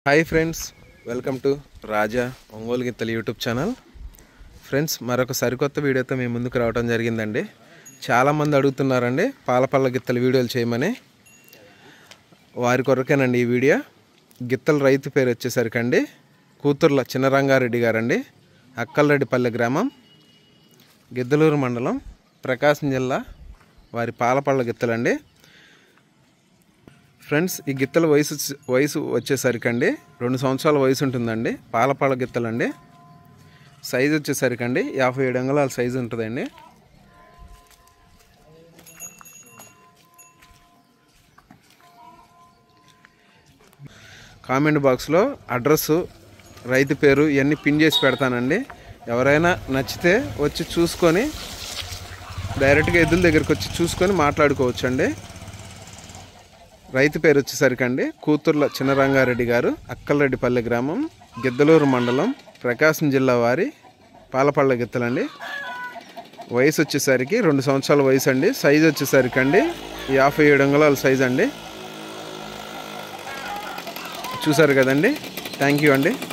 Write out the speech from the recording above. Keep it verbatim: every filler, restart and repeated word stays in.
Hi friends, welcome to Raja Ongole గిత్తల YouTube channel. Friends, మరొక సరికొత్త వీడియోతో మేము ముందుకు రావడం జరిగిందండి. చాలామంది అడుగుతున్నారండి పాలపళ్ళ గిత్తల వీడియోలు చేయమని. వారి కొరకేనండి ఈ వీడియో. గిత్తల రైతు పేరు వచ్చేసరికండి కూతుర్ల చిన్నరంగారెడ్డి గారండి. అక్కలరెడ్డిపల్లె గ్రామం, గిద్దలూరు మండలం, ప్రకాశం జిల్లా. వారి పాలపళ్ళ గిత్తలండి. ఫ్రెండ్స్, ఈ గిత్తల వయసు వయసు వచ్చేసరికండి రెండు సంవత్సరాల వయసు ఉంటుందండి. పాలపళ్ళ గిత్తలండి. సైజు వచ్చేసరికండి యాభై ఏడు అంగుళాల సైజు ఉంటుందండి. కామెంట్ బాక్స్లో అడ్రస్సు, రైతు పేరు ఇవన్నీ పిన్ చేసి పెడతానండి. ఎవరైనా నచ్చితే వచ్చి చూసుకొని డైరెక్ట్గా ఎద్దుల దగ్గరికి వచ్చి చూసుకొని మాట్లాడుకోవచ్చు అండి. రైతు పేరు వచ్చేసరికండి కూతుర్ల చిన్నరంగారెడ్డి గారు, అక్కలరెడ్డిపల్లె గ్రామం, గిద్దలూరు మండలం, ప్రకాశం జిల్లా. వారి పాలపళ్ళ గిత్తలండి. వయసు వచ్చేసరికి రెండు సంవత్సరాల వయసు అండి. సైజు వచ్చేసరికండి యాభై ఏడు అంగుళాల సైజు అండి. చూసారు కదండి. థ్యాంక్ యూ అండి.